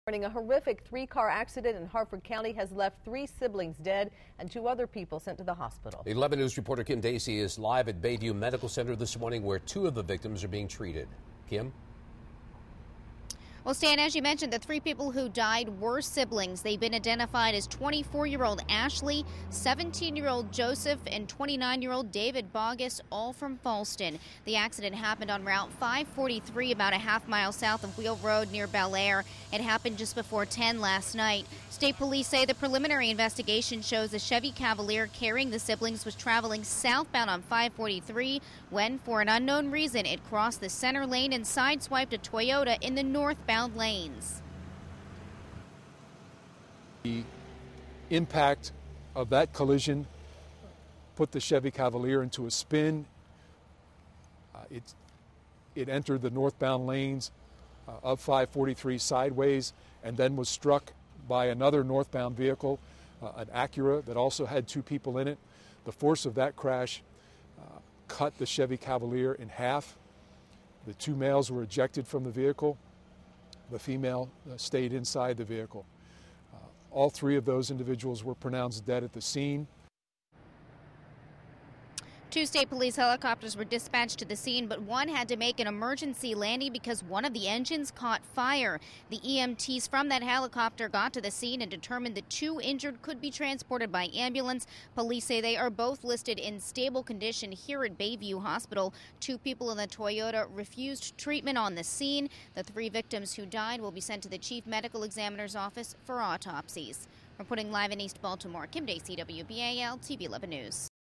A horrific three-car accident in Harford County has left 3 siblings dead and 2 other people sent to the hospital. 11 News reporter Kim Dacey is live at Bayview Medical Center this morning, where 2 of the victims are being treated. Kim? Well, Stan, as you mentioned, the 3 people who died were siblings. They've been identified as 24-year-old Ashley, 17-year-old Joseph, and 29-year-old David Bogus, all from Falston. The accident happened on Route 543, about a half-mile south of Wheel Road near Bel Air. It happened just before 10 last night. State police say the preliminary investigation shows a Chevy Cavalier carrying the siblings was traveling southbound on 543 when, for an unknown reason, it crossed the center lane and sideswiped a Toyota in the northbound lanes. The impact of that collision put the Chevy Cavalier into a spin. It entered the northbound lanes of 543 sideways and then was struck by another northbound vehicle, an Acura that also had 2 people in it. The force of that crash cut the Chevy Cavalier in half. The 2 males were ejected from the vehicle. The female stayed inside the vehicle. All 3 of those individuals were pronounced dead at the scene. 2 state police helicopters were dispatched to the scene, but one had to make an emergency landing because one of the engines caught fire. The EMTs from that helicopter got to the scene and determined the 2 injured could be transported by ambulance. Police say they are both listed in stable condition here at Bayview Hospital. 2 people in the Toyota refused treatment on the scene. The 3 victims who died will be sent to the Chief Medical Examiner's office for autopsies. Reporting live in East Baltimore, Kim Dacey, WBAL-TV 11 News.